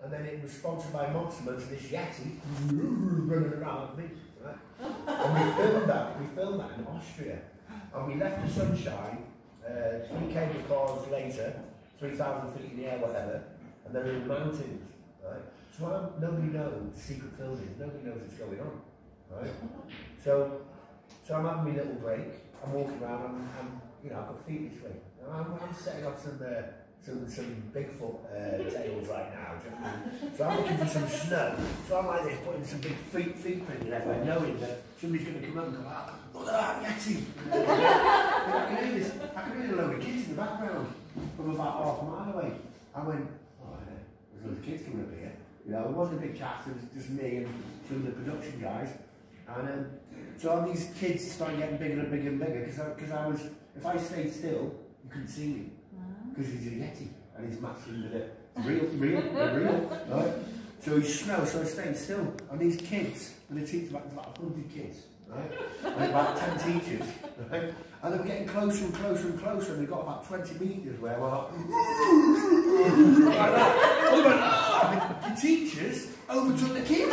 and then it was sponsored by Monster and this Yeti running around me, right? And we filmed that in Austria, and we left the sunshine 3 cable cars later, 3,000 feet in the air, whatever, and they're in the mountains, right? So nobody knows secret filming, nobody knows what's going on, right? So I'm having my little break, I'm walking around, I'm you know, I've got feet this way. I'm setting up some Bigfoot tails right now. Do you know what I mean? So I'm looking for some snow. So I'm like this, putting some big feet printing everywhere, knowing that somebody's going to come up and go, ah, look at that Yeti! I can hear a load of kids in the background from about half a mile away. I went, oh yeah, there's loads of kids coming up here. You know, it wasn't a big cast, it was just me and some of the production guys. And so all these kids started getting bigger and bigger and bigger because I was, if I stayed still, you couldn't see me. Because he's a Yeti and he's matching with it. Real, right? So he's snow, so I stayed still. And these kids, and they teach about 100 kids, right? And about 10 teachers, right? And they were getting closer and closer and closer, and they got about 20 metres where we're like, like that. And went, ah! The teachers overtook the kids.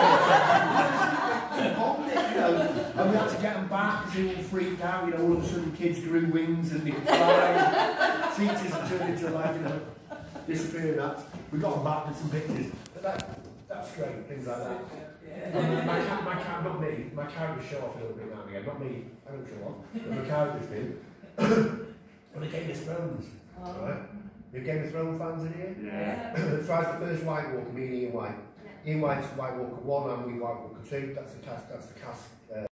You know, and we had to get them back because they all freaked out. You know, all of a sudden kids grew wings and they could fly. Teachers turned into like, you know, disappearing. We got them back with some pictures. But that's great, things like that. Yeah. My characters show off a little bit now and again. Not me, I don't show off, but my characters do. But the Game of Thrones, right? You Game of Thrones fans in here? Yeah. Tries the first White Walker, me and Ian White. Ian White's White Walker 1 and we White Walker 2. That's the cast.